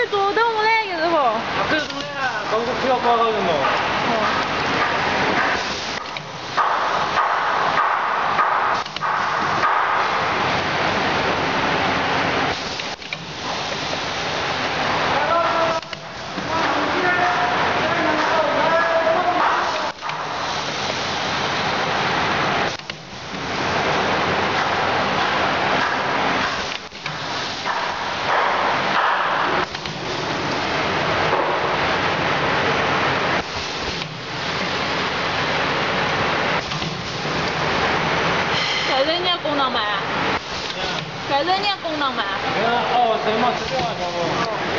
做得我那个是不？ 这是东西啊，搞个不要刮到人哦。 这人家功能买，这人家功能买。 哦，什么吃掉了，小伙？